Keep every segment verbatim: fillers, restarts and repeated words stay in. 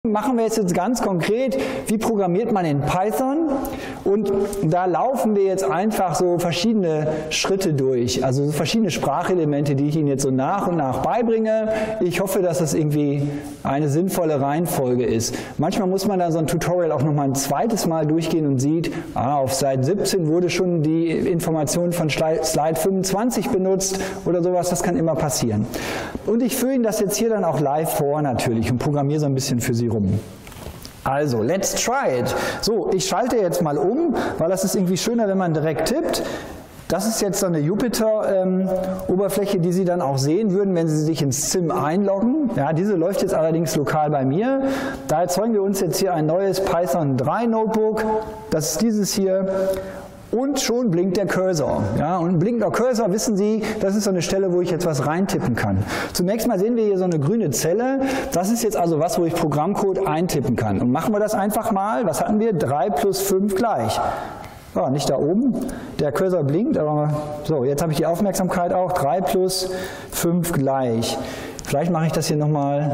Machen wir jetzt ganz konkret, wie programmiert man in Python, und da laufen wir jetzt einfach so verschiedene Schritte durch, also so verschiedene Sprachelemente, die ich Ihnen jetzt so nach und nach beibringe. Ich hoffe, dass das irgendwie eine sinnvolle Reihenfolge ist. Manchmal muss man da so ein Tutorial auch noch mal ein zweites Mal durchgehen und sieht, ah, auf Seite siebzehn wurde schon die Information von Slide fünfundzwanzig benutzt oder sowas, das kann immer passieren. Und ich führe Ihnen das jetzt hier dann auch live vor natürlich und programmiere so ein bisschen für Sie rum. Also, let's try it. So, ich schalte jetzt mal um, weil das ist irgendwie schöner, wenn man direkt tippt. Das ist jetzt so eine Jupyter-Oberfläche, ähm, die Sie dann auch sehen würden, wenn Sie sich ins Sim einloggen. Ja, diese läuft jetzt allerdings lokal bei mir. Da erzeugen wir uns jetzt hier ein neues Python drei Notebook. Das ist dieses hier. Und schon blinkt der Cursor. Ja, und ein blinkender Cursor, wissen Sie, das ist so eine Stelle, wo ich jetzt was reintippen kann. Zunächst mal sehen wir hier so eine grüne Zelle. Das ist jetzt also was, wo ich Programmcode eintippen kann. Und machen wir das einfach mal. Was hatten wir? drei plus fünf gleich. Ja, nicht da oben. Der Cursor blinkt, aber so, jetzt habe ich die Aufmerksamkeit auch. drei plus fünf gleich. Vielleicht mache ich das hier nochmal,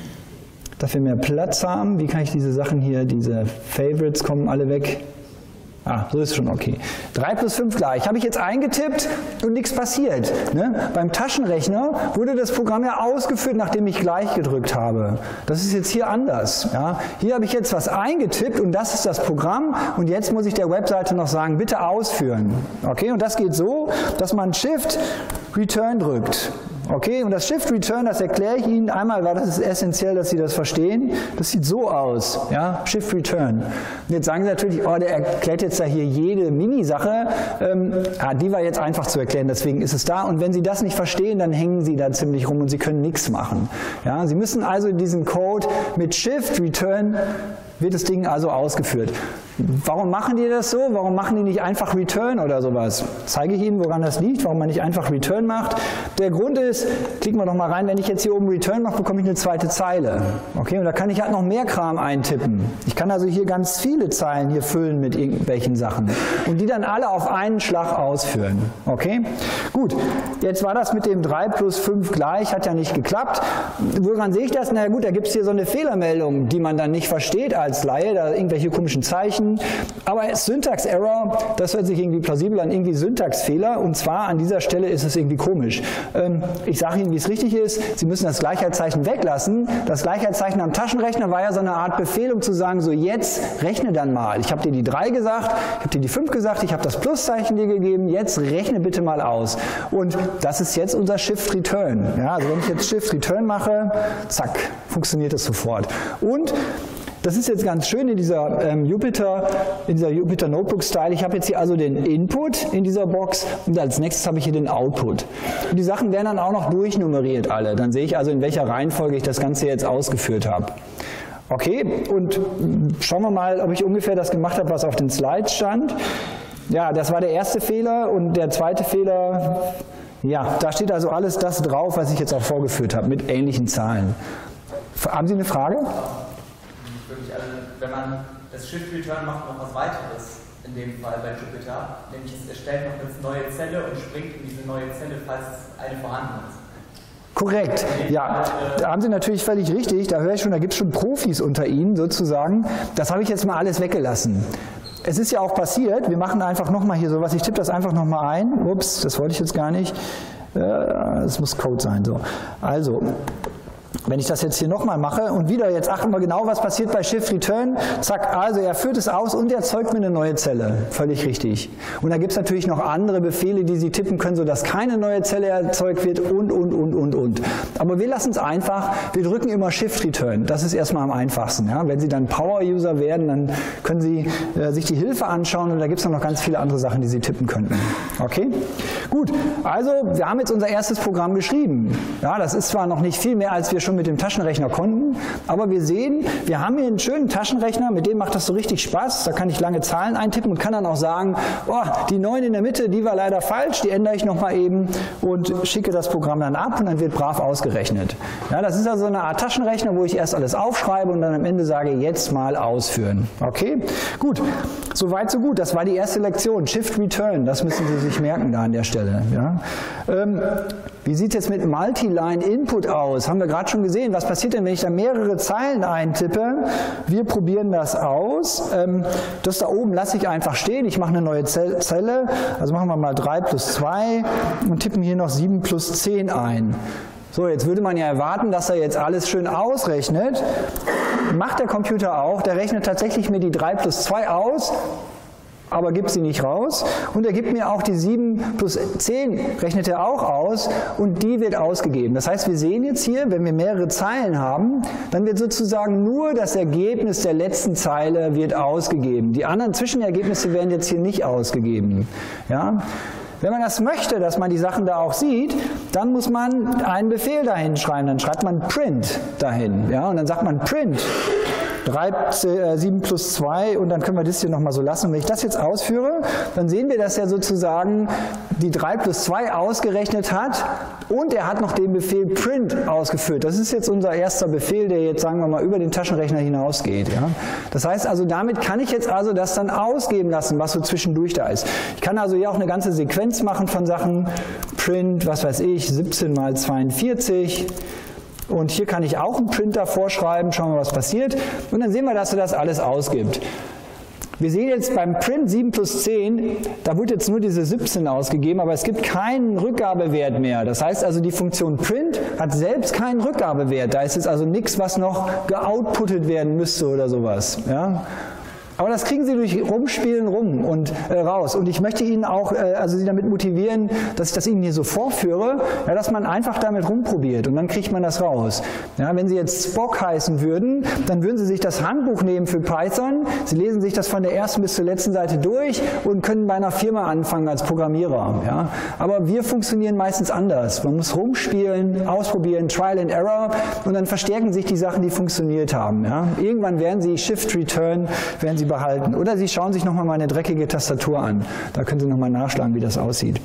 dass wir mehr Platz haben. Wie kann ich diese Sachen hier, diese Favorites kommen alle weg. Ah, so ist schon okay. drei plus fünf gleich. Habe ich jetzt eingetippt und nichts passiert. Ne? Beim Taschenrechner wurde das Programm ja ausgeführt, nachdem ich gleich gedrückt habe. Das ist jetzt hier anders. Ja? Hier habe ich jetzt was eingetippt und das ist das Programm, und jetzt muss ich der Webseite noch sagen, bitte ausführen. Okay? Und das geht so, dass man Shift Return drückt. Okay, und das Shift Return, das erkläre ich Ihnen einmal, weil das ist essentiell, dass Sie das verstehen. Das sieht so aus, ja, Shift Return. Und jetzt sagen Sie natürlich, oh, der erklärt jetzt da hier jede Mini-Sache. Ähm, ja, die war jetzt einfach zu erklären, deswegen ist es da. Und wenn Sie das nicht verstehen, dann hängen Sie da ziemlich rum und Sie können nichts machen. Ja, Sie müssen also diesen Code mit Shift Return, wird das Ding also ausgeführt. Warum machen die das so? Warum machen die nicht einfach Return oder sowas? Zeige ich Ihnen, woran das liegt, warum man nicht einfach Return macht. Der Grund ist, klicken wir noch mal rein, wenn ich jetzt hier oben Return mache, bekomme ich eine zweite Zeile. Okay, und da kann ich halt noch mehr Kram eintippen. Ich kann also hier ganz viele Zeilen hier füllen mit irgendwelchen Sachen und die dann alle auf einen Schlag ausführen. Okay, gut. Jetzt war das mit dem drei plus fünf gleich, hat ja nicht geklappt. Woran sehe ich das? Na gut, da gibt es hier so eine Fehlermeldung, die man dann nicht versteht als Laie, da irgendwelche komischen Zeichen. Aber Syntax-Error, das hört sich irgendwie plausibel an, irgendwie Syntaxfehler, und zwar an dieser Stelle ist es irgendwie komisch. Ähm, ich sage Ihnen, wie es richtig ist, Sie müssen das Gleichheitszeichen weglassen. Das Gleichheitszeichen am Taschenrechner war ja so eine Art Befehl, um zu sagen, so jetzt rechne dann mal. Ich habe dir die drei gesagt, ich habe dir die fünf gesagt, ich habe das Pluszeichen dir gegeben, jetzt rechne bitte mal aus. Und das ist jetzt unser Shift Return. Ja, also wenn ich jetzt Shift Return mache, zack, funktioniert das sofort. Und das ist jetzt ganz schön in dieser ähm, Jupyter, in dieser Jupyter Notebook Style. Ich habe jetzt hier also den Input in dieser Box und als nächstes habe ich hier den Output. Und die Sachen werden dann auch noch durchnummeriert alle. Dann sehe ich also, in welcher Reihenfolge ich das Ganze jetzt ausgeführt habe. Okay, und schauen wir mal, ob ich ungefähr das gemacht habe, was auf den Slides stand. Ja, das war der erste Fehler, und der zweite Fehler, ja, da steht also alles das drauf, was ich jetzt auch vorgeführt habe, mit ähnlichen Zahlen. Haben Sie eine Frage? Wirklich, also wenn man das Shift Return macht, noch was weiteres in dem Fall bei Jupyter, nämlich es erstellt noch eine neue Zelle und springt in diese neue Zelle, falls eine vorhanden ist. Korrekt, ja, da haben Sie natürlich völlig richtig, da höre ich schon, da gibt es schon Profis unter Ihnen sozusagen. Das habe ich jetzt mal alles weggelassen. Es ist ja auch passiert, wir machen einfach nochmal hier sowas, ich tippe das einfach nochmal ein, ups, das wollte ich jetzt gar nicht, es muss Code sein, so. Also, wenn ich das jetzt hier nochmal mache und wieder, jetzt achten wir genau, was passiert bei Shift Return. Zack, also er führt es aus und erzeugt mir eine neue Zelle. Völlig richtig. Und da gibt es natürlich noch andere Befehle, die Sie tippen können, sodass keine neue Zelle erzeugt wird und, und, und, und, und. Aber wir lassen es einfach. Wir drücken immer Shift Return. Das ist erstmal am einfachsten. Ja? Wenn Sie dann Power-User werden, dann können Sie äh, sich die Hilfe anschauen, und da gibt es noch ganz viele andere Sachen, die Sie tippen könnten. Okay? Gut, also wir haben jetzt unser erstes Programm geschrieben. Ja, das ist zwar noch nicht viel mehr, als wir schon mit dem Taschenrechner konnten, aber wir sehen, wir haben hier einen schönen Taschenrechner, mit dem macht das so richtig Spaß, da kann ich lange Zahlen eintippen und kann dann auch sagen, oh, die neun in der Mitte, die war leider falsch, die ändere ich nochmal eben und schicke das Programm dann ab und dann wird brav ausgerechnet. Ja, das ist also eine Art Taschenrechner, wo ich erst alles aufschreibe und dann am Ende sage, jetzt mal ausführen. Okay, gut, soweit so gut, das war die erste Lektion, Shift Return, das müssen Sie sich merken da an der Stelle. Ja. Ähm, Wie sieht es jetzt mit Multi-Line-Input aus? Haben wir gerade schon gesehen. Was passiert denn, wenn ich da mehrere Zeilen eintippe? Wir probieren das aus. Das da oben lasse ich einfach stehen. Ich mache eine neue Zelle. Also machen wir mal drei plus zwei und tippen hier noch sieben plus zehn ein. So, jetzt würde man ja erwarten, dass er jetzt alles schön ausrechnet. Macht der Computer auch. Der rechnet tatsächlich mir die drei plus zwei aus, aber gibt sie nicht raus. Und er gibt mir auch die sieben plus zehn, rechnet er auch aus, und die wird ausgegeben. Das heißt, wir sehen jetzt hier, wenn wir mehrere Zeilen haben, dann wird sozusagen nur das Ergebnis der letzten Zeile wird ausgegeben. Die anderen Zwischenergebnisse werden jetzt hier nicht ausgegeben. Ja? Wenn man das möchte, dass man die Sachen da auch sieht, dann muss man einen Befehl dahin schreiben. Dann schreibt man print dahin. Ja? Und dann sagt man print drei, sieben plus zwei, und dann können wir das hier nochmal so lassen. Und wenn ich das jetzt ausführe, dann sehen wir, dass er sozusagen die drei plus zwei ausgerechnet hat und er hat noch den Befehl print ausgeführt. Das ist jetzt unser erster Befehl, der jetzt, sagen wir mal, über den Taschenrechner hinausgeht. Ja? Das heißt also, damit kann ich jetzt also das dann ausgeben lassen, was so zwischendurch da ist. Ich kann also hier auch eine ganze Sequenz machen von Sachen, print, was weiß ich, siebzehn mal zweiundvierzig. Und hier kann ich auch einen Print davor schreiben, schauen wir, was passiert. Und dann sehen wir, dass er das alles ausgibt. Wir sehen jetzt beim Print sieben plus zehn, da wird jetzt nur diese siebzehn ausgegeben, aber es gibt keinen Rückgabewert mehr. Das heißt also, die Funktion Print hat selbst keinen Rückgabewert. Da ist jetzt also nichts, was noch geoutputtet werden müsste oder sowas. Ja? Aber das kriegen Sie durch Rumspielen rum und äh, raus. Und ich möchte Ihnen auch, äh, also Sie damit motivieren, dass ich das Ihnen hier so vorführe, ja, dass man einfach damit rumprobiert und dann kriegt man das raus. Ja, wenn Sie jetzt Spock heißen würden, dann würden Sie sich das Handbuch nehmen für Python. Sie lesen sich das von der ersten bis zur letzten Seite durch und können bei einer Firma anfangen als Programmierer. Ja. Aber wir funktionieren meistens anders. Man muss rumspielen, ausprobieren, Trial and Error, und dann verstärken sich die Sachen, die funktioniert haben. Ja. Irgendwann werden Sie Shift Return, werden Sie behalten. Oder Sie schauen sich nochmal meine dreckige Tastatur an. Da können Sie nochmal nachschlagen, wie das aussieht.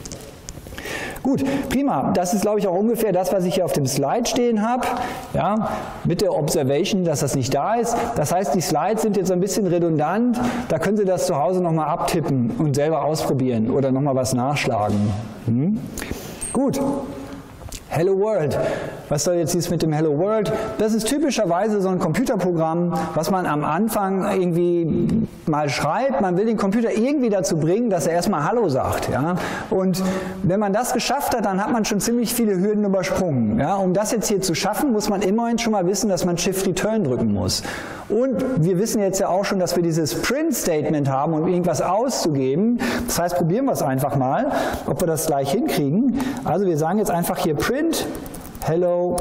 Gut, prima. Das ist, glaube ich, auch ungefähr das, was ich hier auf dem Slide stehen habe. Ja, mit der Observation, dass das nicht da ist. Das heißt, die Slides sind jetzt ein bisschen redundant. Da können Sie das zu Hause nochmal abtippen und selber ausprobieren oder nochmal was nachschlagen. Hm? Gut. Hello World. Was soll jetzt dies mit dem Hello World? Das ist typischerweise so ein Computerprogramm, was man am Anfang irgendwie mal schreibt. Man will den Computer irgendwie dazu bringen, dass er erstmal Hallo sagt. Ja? Und wenn man das geschafft hat, dann hat man schon ziemlich viele Hürden übersprungen. Ja? Um das jetzt hier zu schaffen, muss man immerhin schon mal wissen, dass man Shift Return drücken muss. Und wir wissen jetzt ja auch schon, dass wir dieses Print-Statement haben, um irgendwas auszugeben. Das heißt, probieren wir es einfach mal, ob wir das gleich hinkriegen. Also wir sagen jetzt einfach hier Print Hello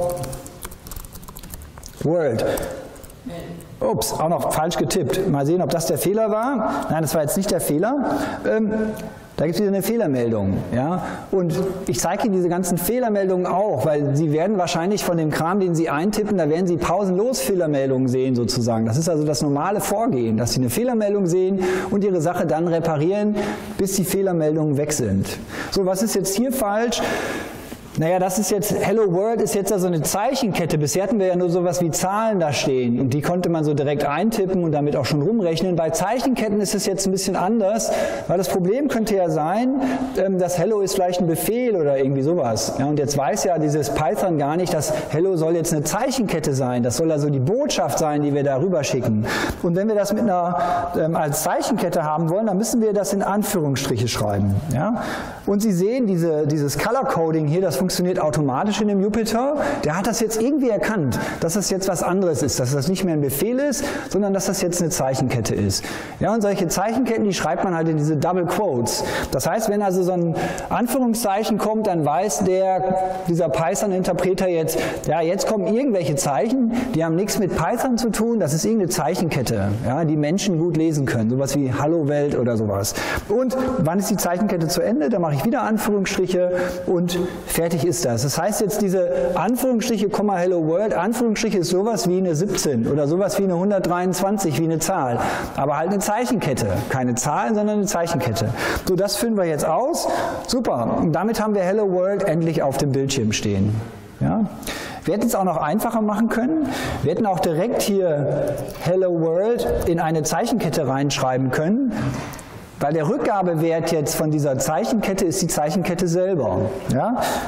World. Ups, auch noch falsch getippt. Mal sehen, ob das der Fehler war. Nein, das war jetzt nicht der Fehler. Ähm, Da gibt es wieder eine Fehlermeldung. Ja? Und ich zeige Ihnen diese ganzen Fehlermeldungen auch, weil Sie werden wahrscheinlich von dem Kram, den Sie eintippen, da werden Sie pausenlos Fehlermeldungen sehen sozusagen. Das ist also das normale Vorgehen, dass Sie eine Fehlermeldung sehen und Ihre Sache dann reparieren, bis die Fehlermeldungen weg sind. So, was ist jetzt hier falsch? Naja, das ist jetzt, Hello World ist jetzt also eine Zeichenkette. Bisher hatten wir ja nur sowas wie Zahlen da stehen und die konnte man so direkt eintippen und damit auch schon rumrechnen. Bei Zeichenketten ist es jetzt ein bisschen anders, weil das Problem könnte ja sein, dass Hello ist vielleicht ein Befehl oder irgendwie sowas. Ja, und jetzt weiß ja dieses Python gar nicht, dass Hello soll jetzt eine Zeichenkette sein. Das soll also die Botschaft sein, die wir da rüber schicken. Und wenn wir das mit einer, ähm, als Zeichenkette haben wollen, dann müssen wir das in Anführungsstriche schreiben. Ja? Und Sie sehen diese, dieses Color Coding hier, das funktioniert automatisch in dem Jupyter. Der hat das jetzt irgendwie erkannt, dass das jetzt was anderes ist, dass das nicht mehr ein Befehl ist, sondern dass das jetzt eine Zeichenkette ist. Ja, und solche Zeichenketten, die schreibt man halt in diese Double Quotes. Das heißt, wenn also so ein Anführungszeichen kommt, dann weiß der, dieser Python-Interpreter jetzt, ja, jetzt kommen irgendwelche Zeichen, die haben nichts mit Python zu tun, das ist irgendeine Zeichenkette, ja, die Menschen gut lesen können, sowas wie Hallo Welt oder sowas. Und wann ist die Zeichenkette zu Ende? Da mache ich wieder Anführungsstriche und fertig ist das. Das heißt jetzt diese Anführungsstriche, Hello World, Anführungsstriche ist sowas wie eine siebzehn oder sowas wie eine hundertdreiundzwanzig, wie eine Zahl. Aber halt eine Zeichenkette. Keine Zahlen, sondern eine Zeichenkette. So, das führen wir jetzt aus. Super. Und damit haben wir Hello World endlich auf dem Bildschirm stehen. Ja? Wir hätten es auch noch einfacher machen können. Wir hätten auch direkt hier Hello World in eine Zeichenkette reinschreiben können. Weil der Rückgabewert jetzt von dieser Zeichenkette ist die Zeichenkette selber. Ja?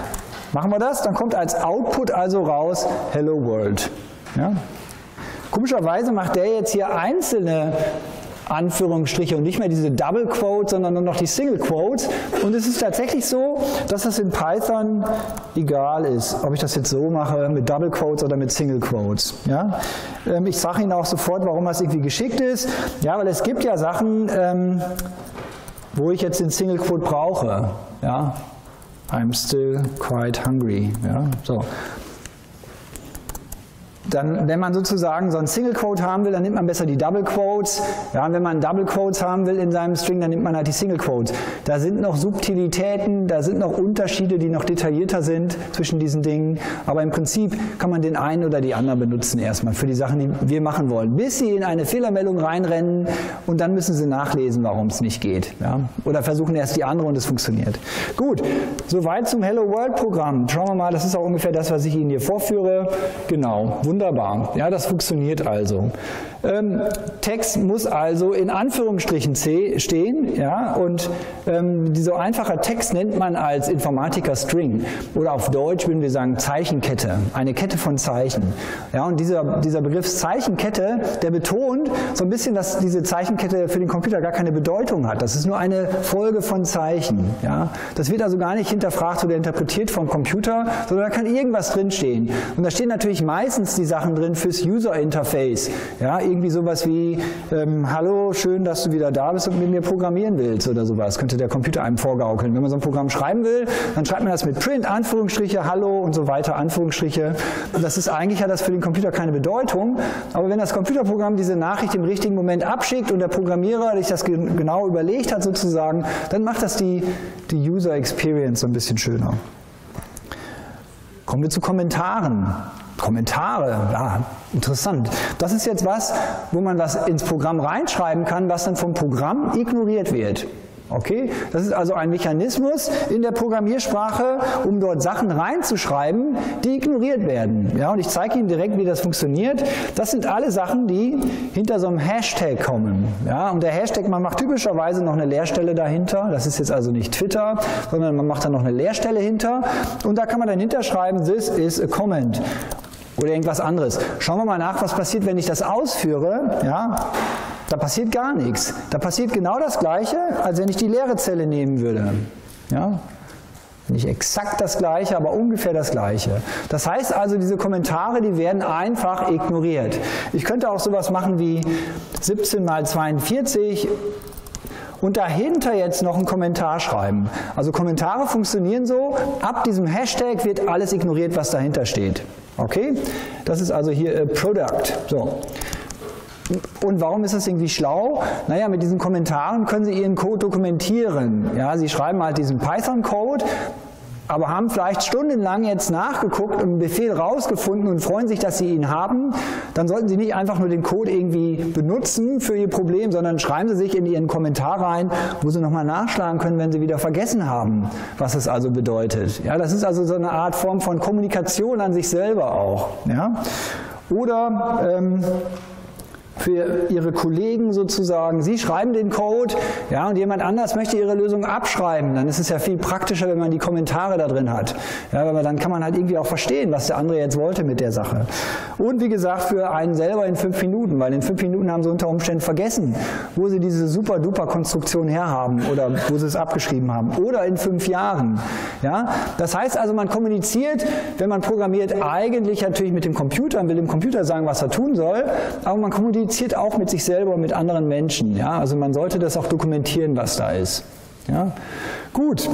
Machen wir das? Dann kommt als Output also raus Hello World. Ja? Komischerweise macht der jetzt hier einzelne Anführungsstriche und nicht mehr diese Double Quotes, sondern nur noch die Single Quotes. Und es ist tatsächlich so, dass das in Python egal ist, ob ich das jetzt so mache mit Double Quotes oder mit Single Quotes. Ja? Ähm, ich sage Ihnen auch sofort, warum das irgendwie geschickt ist. Ja, weil es gibt ja Sachen, ähm, wo ich jetzt den Single Quote brauche. Ja? I'm still quite hungry. Ja? So. Dann, wenn man sozusagen so einen Single Quote haben will, dann nimmt man besser die Double Quotes. Ja, und wenn man Double Quotes haben will in seinem String, dann nimmt man halt die Single Quotes. Da sind noch Subtilitäten, da sind noch Unterschiede, die noch detaillierter sind zwischen diesen Dingen. Aber im Prinzip kann man den einen oder die anderen benutzen erstmal für die Sachen, die wir machen wollen. Bis sie in eine Fehlermeldung reinrennen und dann müssen sie nachlesen, warum es nicht geht. Ja? Oder versuchen erst die andere und es funktioniert. Gut, soweit zum Hello World Programm. Schauen wir mal, das ist auch ungefähr das, was ich Ihnen hier vorführe. Genau. Wunderbar, ja, das funktioniert also. Ähm, Text muss also in Anführungsstrichen C stehen, ja, und ähm, dieser einfache Text nennt man als Informatiker String oder auf Deutsch würden wir sagen Zeichenkette, eine Kette von Zeichen. Ja, und dieser, dieser Begriff Zeichenkette, der betont so ein bisschen, dass diese Zeichenkette für den Computer gar keine Bedeutung hat. Das ist nur eine Folge von Zeichen. Ja. Das wird also gar nicht hinterfragt oder interpretiert vom Computer, sondern da kann irgendwas drinstehen. Und da stehen natürlich meistens die Sachen drin fürs User Interface. Ja, irgendwie sowas wie, ähm, hallo, schön, dass du wieder da bist und mit mir programmieren willst oder sowas. Könnte der Computer einem vorgaukeln. Wenn man so ein Programm schreiben will, dann schreibt man das mit Print, Anführungsstriche, hallo und so weiter, Anführungsstriche. Und das ist eigentlich, hat das für den Computer keine Bedeutung. Aber wenn das Computerprogramm diese Nachricht im richtigen Moment abschickt und der Programmierer sich das genau überlegt hat sozusagen, dann macht das die, die User Experience so ein bisschen schöner. Kommen wir zu Kommentaren. Kommentare, ja, interessant. Das ist jetzt was, wo man was ins Programm reinschreiben kann, was dann vom Programm ignoriert wird. Okay? Das ist also ein Mechanismus in der Programmiersprache, um dort Sachen reinzuschreiben, die ignoriert werden. Ja, und ich zeige Ihnen direkt, wie das funktioniert. Das sind alle Sachen, die hinter so einem Hashtag kommen. Ja, und der Hashtag, man macht typischerweise noch eine Leerstelle dahinter. Das ist jetzt also nicht Twitter, sondern man macht da noch eine Leerstelle hinter. Und da kann man dann hinterschreiben, this is a comment. Oder irgendwas anderes. Schauen wir mal nach, was passiert, wenn ich das ausführe. Ja, da passiert gar nichts. Da passiert genau das Gleiche, als wenn ich die leere Zelle nehmen würde. Ja? Nicht exakt das Gleiche, aber ungefähr das Gleiche. Das heißt also, diese Kommentare, die werden einfach ignoriert. Ich könnte auch sowas machen wie siebzehn mal zweiundvierzig und dahinter jetzt noch einen Kommentar schreiben. Also Kommentare funktionieren so, ab diesem Hashtag wird alles ignoriert, was dahinter steht. Okay? Das ist also hier äh, Product. So. Und warum ist das irgendwie schlau? Naja, mit diesen Kommentaren können Sie Ihren Code dokumentieren. Ja, Sie schreiben halt diesen Python-Code, aber haben vielleicht stundenlang jetzt nachgeguckt und einen Befehl rausgefunden und freuen sich, dass Sie ihn haben. Dann sollten Sie nicht einfach nur den Code irgendwie benutzen für Ihr Problem, sondern schreiben Sie sich in Ihren Kommentar rein, wo Sie nochmal nachschlagen können, wenn Sie wieder vergessen haben, was es also bedeutet. Ja, das ist also so eine Art Form von Kommunikation an sich selber auch. Ja? Oder ähm, für Ihre Kollegen sozusagen. Sie schreiben den Code, ja, und jemand anders möchte Ihre Lösung abschreiben. Dann ist es ja viel praktischer, wenn man die Kommentare da drin hat. Ja, aber dann kann man halt irgendwie auch verstehen, was der andere jetzt wollte mit der Sache. Und wie gesagt, für einen selber in fünf Minuten, weil in fünf Minuten haben Sie unter Umständen vergessen, wo Sie diese super-duper Konstruktion herhaben oder wo Sie es abgeschrieben haben. Oder in fünf Jahren. Ja, das heißt also, man kommuniziert, wenn man programmiert, eigentlich natürlich mit dem Computer, man will dem Computer sagen, was er tun soll, aber man kommuniziert auch mit sich selber und mit anderen Menschen. Ja? Also man sollte das auch dokumentieren, was da ist. Ja? Gut.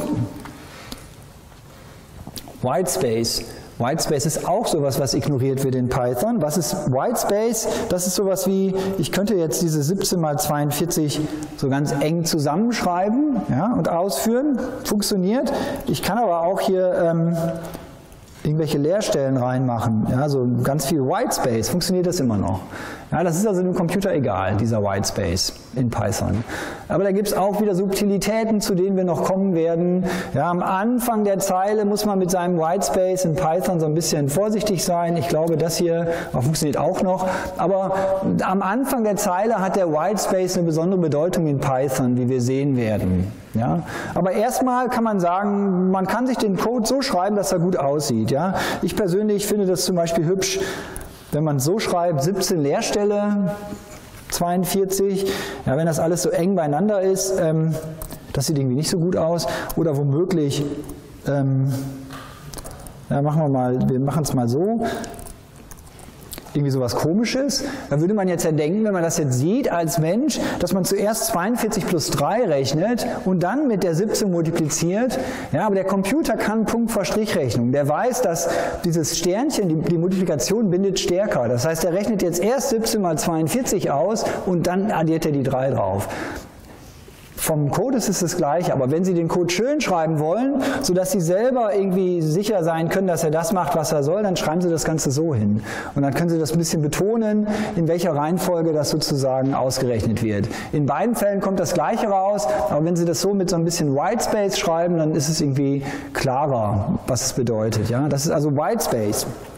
Whitespace. Whitespace ist auch sowas, was ignoriert wird in Python. Was ist Whitespace? Das ist sowas wie, ich könnte jetzt diese siebzehn mal zweiundvierzig so ganz eng zusammenschreiben, ja, und ausführen. Funktioniert. Ich kann aber auch hier ähm, irgendwelche Leerstellen reinmachen, ja, so ganz viel Whitespace, funktioniert das immer noch. Ja, das ist also dem Computer egal, dieser Whitespace in Python. Aber da gibt es auch wieder Subtilitäten, zu denen wir noch kommen werden. Ja, am Anfang der Zeile muss man mit seinem Whitespace in Python so ein bisschen vorsichtig sein. Ich glaube, das hier funktioniert auch noch. Aber am Anfang der Zeile hat der Whitespace eine besondere Bedeutung in Python, wie wir sehen werden. Ja, aber erstmal kann man sagen, man kann sich den Code so schreiben, dass er gut aussieht. Ja. Ich persönlich finde das zum Beispiel hübsch, wenn man so schreibt, siebzehn Leerstelle, zweiundvierzig, ja, wenn das alles so eng beieinander ist, ähm, das sieht irgendwie nicht so gut aus. Oder womöglich, ähm, ja, machen wir mal, wir machen es mal so, irgendwie sowas Komisches. Da würde man jetzt ja denken, wenn man das jetzt sieht als Mensch, dass man zuerst zweiundvierzig plus drei rechnet und dann mit der siebzehn multipliziert. Ja, aber der Computer kann Punkt vor Strichrechnung. Der weiß, dass dieses Sternchen, die, die Multiplikation bindet stärker. Das heißt, er rechnet jetzt erst siebzehn mal zweiundvierzig aus und dann addiert er die drei drauf. Vom Code ist es das Gleiche, aber wenn Sie den Code schön schreiben wollen, sodass Sie selber irgendwie sicher sein können, dass er das macht, was er soll, dann schreiben Sie das Ganze so hin. Und dann können Sie das ein bisschen betonen, in welcher Reihenfolge das sozusagen ausgerechnet wird. In beiden Fällen kommt das Gleiche raus, aber wenn Sie das so mit so ein bisschen Whitespace schreiben, dann ist es irgendwie klarer, was es bedeutet. Ja? Das ist also Whitespace.